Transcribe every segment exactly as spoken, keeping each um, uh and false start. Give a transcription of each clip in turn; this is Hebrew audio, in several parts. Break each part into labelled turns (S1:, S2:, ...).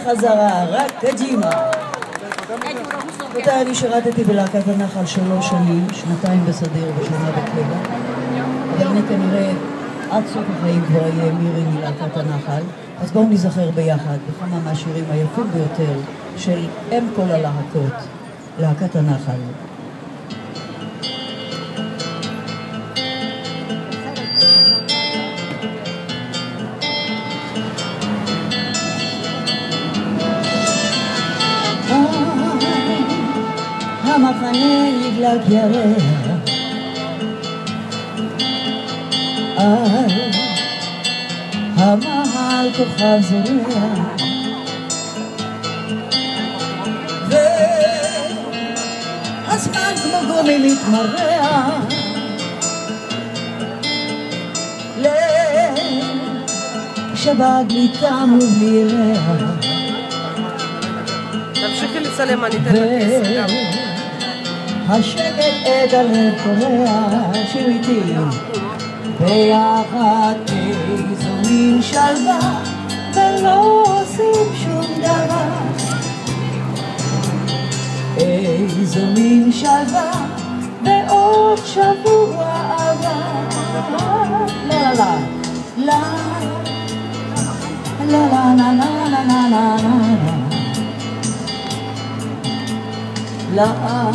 S1: בחזרה, רק קדימה. רבותיי, אני שירתתי בלהקת הנחל שלוש שנים, שנתיים בסדיר ושנה בקבע. אבל אני כנראה עד סוף החיים כבר יהיה מירי מלהקת הנחל. אז בואו נזכר ביחד בכמה מהשירים היפים ביותר של אם כל הלהקות, להקת הנחל. המחנה נדלק ירח על המעל כוכב זורע והזמן כמו גומי מתמרע לשבת בלי טעם ובלי ריח
S2: תמשיכי לצלם, אני אתן לכס גם
S1: השקט עד הלב קורע, שיר איתי ביחד איזו מין שלווה ולא עושים שום דבר איזו מין שלווה ועוד שבוע עבר לה לה לה לה לה לה לה לה לה לה לה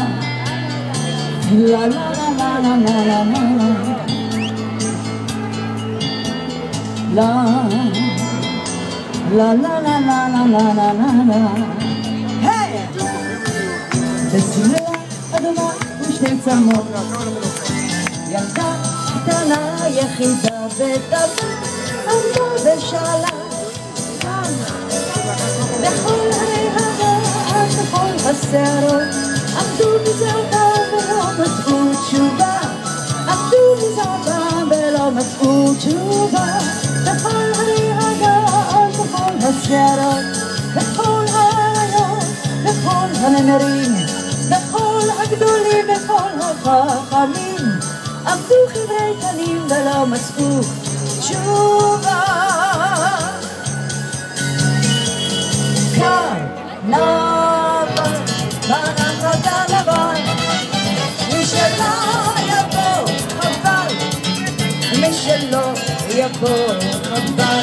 S1: La la la la la la la la la la la la la la la la la Hey! בצבע אדומה ושתי צמות ילדה קטנה יחידה ותבה עמדה ושאלה בכל ההר בכל השערות עמדו בזרקה ולא מצאו תשובה עמדו בזרקה ולא מצאו תשובה בכל ההגעות, בכל השערות בכל האריות, בכל הנמרים בכל הגדולים, בכל החכמים עמדו חברי תנים ולא מצאו תשובה כאן נבל בנחת הלבן מי שלא יבוא חבל מי שלא יבוא חבל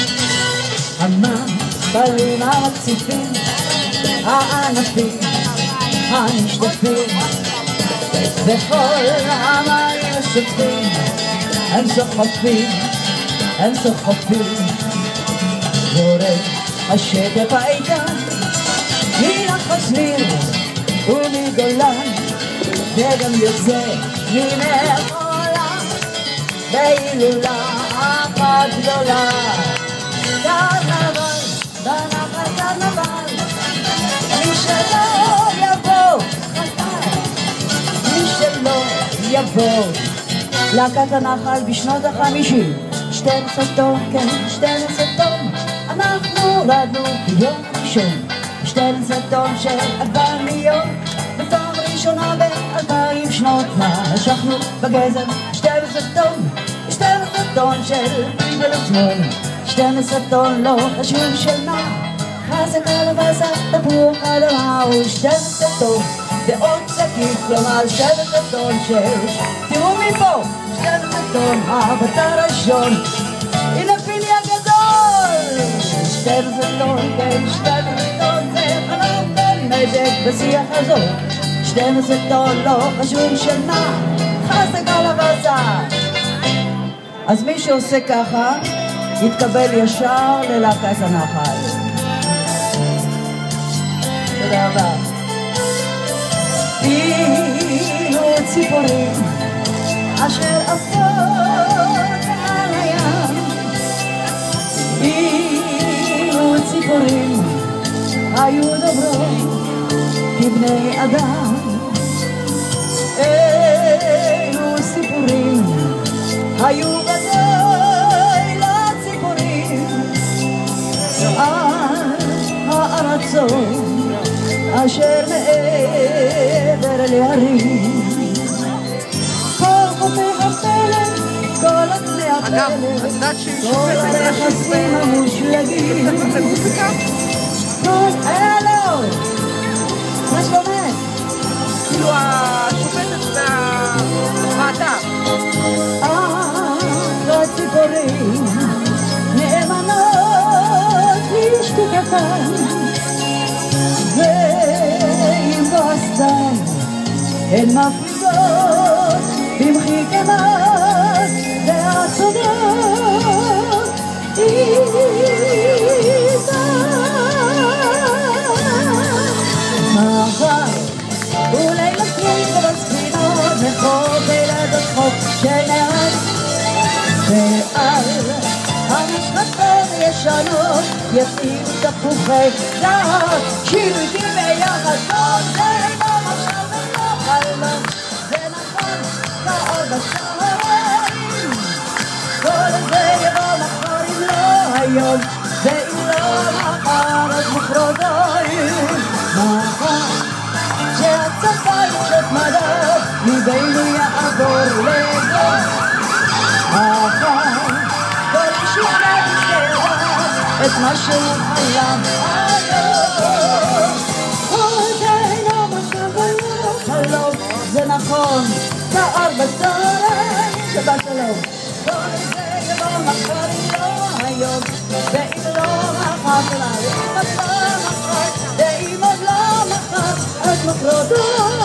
S1: המפלים הרציפים הענפים הנשטפים וכל המים השופטים הם סוחפים הם סוחפים זורק השטף האיתן מן החזמיר ומגולן וגם יוצא מן העולם בהילולה אחת גדולה קרנבל, בנחת קרנבל מי שלא יבוא חבל מי שלא יבוא להקת הנחל בשנות החמישים שתי עשרה טון, כן, שתי עשרה טון אנחנו הורדנו ביום ראשון שתי עשרה טון של עגבניות בפעם ראשונה באלפיים שנות משכנו בגזר שתי עשרה טון שתי עשרה טון של פריבל עצמון שתי עשרה טון לא חשוב של מה חזק על הבשר תפוח אדמה ושתי עשרה טון ועוד שקית כלומר שתי עשרה טון של תראו מפה שתי עשרה טון הבטר ראשון הנה פיני הגדול שתי עשרה טון כן שתי עשרה טון זה חלום בין מזג בשיח הזאת שתי עשרה טון לא חשוב של מה חזק על הבשר אז מי שעושה ככה יתקבל ישר ללהקת הנחל תודה רבה אילו ציפורים אשר עפות על הים אילו ציפורים היו דוברות כבני אדם אילו סיפורים היו גדול לציפורים על הארצות אשר מעבר להרים כל חופי הפלא כל עצמי הפלא כל הרכסים המושלגים נכון, ואם בסתיו הן מפליגות במחי כמעט והצודות איתה. מחר אולי נפליג בספינות לחוף ילדות חוף שנעד, ועל המשחטות ישנות יפעילו תפוחי זהב. שירתי ביחד טוב, זה לא עכשיו ולא חלום, זה נכון כאור בצהריים. כל זה יבוא מחר אם לא היום, ואם לא מחר אז מחרתיים. מחר שהצפה יפשוט מדף ליבנו יעבור לגוף. מחר כל איש ילד ידע את מה שהוא חלם היום. כל זה לא מחר ולא חלום, זה נכון כאור בצהריים. שבת שלום. כל זה יבוא מחר אם לא היום, ואם לא מחר שלנו, אם עוד לא מחר, ואם עוד לא מחר אז מחרתיים.